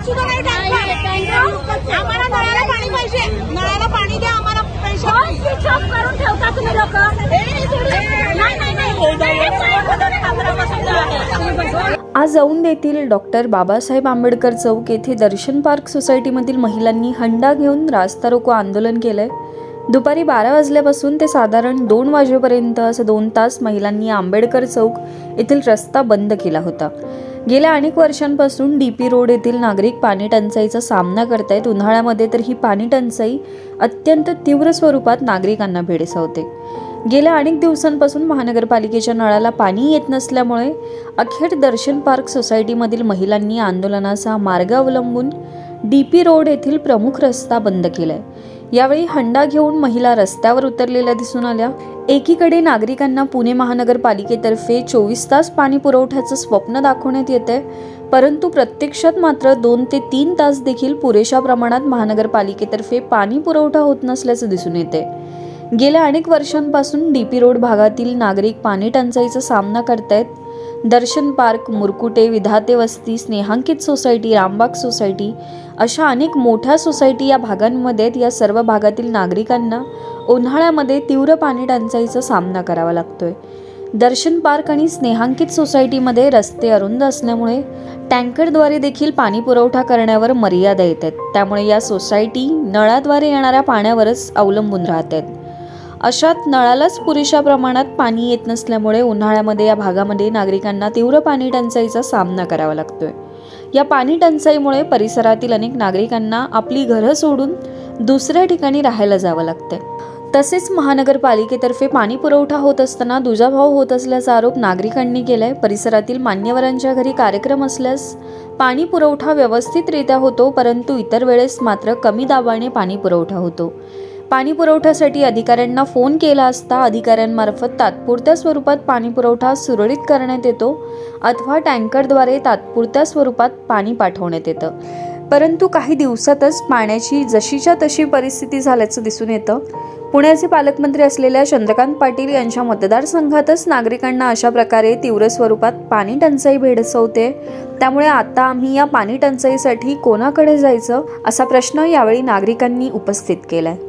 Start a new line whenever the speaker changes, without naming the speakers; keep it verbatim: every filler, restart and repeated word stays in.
सुद्धा नाही टँकर. आम्हाला नळाला पाणी पाहिजे, नळाला पाणी द्या आम्हाला. पैसे स्विच ऑफ करून ठेवता तुम्ही लोक.
आज औंध येथील डॉक्टर बाबासाहेब आंबेडकर चौक येथे दर्शन पार्क सोसायटीमधील महिलांनी हंडा घेऊन रास्ता रोको आंदोलन केलंय. दुपारी बारा वाजल्यापासून ते साधारण दोन वाजेपर्यंत असं दोन तास महिलांनी आंबेडकर चौक येथील रस्ता बंद केला होता. गेल्या अनेक वर्षांपासून डीपी रोड येथील नागरिक पाणी टंचाईचा सामना करतायत. उन्हाळ्यामध्ये तर ही पाणी टंचाई अत्यंत तीव्र स्वरूपात नागरिकांना भेडसावते. गेल्या अनेक दिवसांपासून महानगरपालिकेच्या नळाला पाणी येत नसल्यामुळे अखेर दर्शन पार्क सोसायटीमधील महिलांनी आंदोलनाचा मार्ग अवलंबून डीपी रोड येथील प्रमुख रस्ता बंद केलाय. यावेळी हंडा घेऊन महिला रस्त्यावर उतरलेल्या दिसून आल्या. एकीकडे नागरिकांना पुणे महानगरपालिकेतर्फे चोवीस तास पाणी पुरवठ्याचं स्वप्न दाखवण्यात येते, परंतु प्रत्यक्षात मात्र दोन ते तीन तास देखील पुरेशा प्रमाणात महानगरपालिकेतर्फे पाणी पुरवठा होत नसल्याचं दिसून येते. गेल्या अनेक वर्षांपासून डीपी रोड भागातील नागरिक पाणी टंचाईचा सामना करतायत. दर्शन पार्क, मुरकुटे, विधाते वस्ती, स्नेहांकित सोसायटी, रामबाग सोसायटी अशा अनेक मोठ्या सोसायटी या भागांमध्ये आहेत. या सर्व भागातील नागरिकांना उन्हाळ्यामध्ये तीव्र पाणी टंचाईचा सामना करावा लागतोय. दर्शन पार्क आणि स्नेहांकित सोसायटीमध्ये रस्ते अरुंद असल्यामुळे टँकरद्वारे देखील पाणी पुरवठा करण्यावर मर्यादा येत आहेत. त्यामुळे या सोसायटी नळाद्वारे येणाऱ्या पाण्यावरच अवलंबून राहत आहेत. अशात नळालाच पुरेशा प्रमाणात पाणी येत नसल्यामुळे उन्हाळ्यामध्ये या भागामध्ये नागरिकांना तीव्र पाणी टंचाईचा सामना करावा लागतोय. या पाणी टंचाईमुळे परिसरातील अनेक नागरिकांना आपली घरं सोडून दुसऱ्या ठिकाणी राहायला जावं लागतंय. तसेच महानगरपालिकेतर्फे पाणी पुरवठा होत असताना दुजाभाव होत असल्याचा आरोप नागरिकांनी केलाय. परिसरातील मान्यवरांच्या घरी कार्यक्रम असल्यास पाणी पुरवठा व्यवस्थितरित्या होतो, परंतु इतर वेळेस मात्र कमी दाबाने पाणी पुरवठा होतो. पाणी पुरवठ्यासाठी अधिकाऱ्यांना फोन केला असता अधिकाऱ्यांमार्फत तात्पुरत्या स्वरूपात पाणी पुरवठा सुरळीत करण्यात येतो अथवा टँकरद्वारे तात्पुरत्या स्वरूपात पाणी पाठवण्यात येतं. परंतु काही दिवसातच पाण्याची जशीच्या तशी परिस्थिती झाल्याचं दिसून येतं. पुण्याचे पालकमंत्री असलेल्या चंद्रकांत पाटील यांच्या मतदारसंघातच नागरिकांना अशा प्रकारे तीव्र स्वरूपात पाणी टंचाई भेडसावते. त्यामुळे आता आम्ही या पाणी टंचाईसाठी कोणाकडे जायचं असा प्रश्न यावेळी नागरिकांनी उपस्थित केलाय.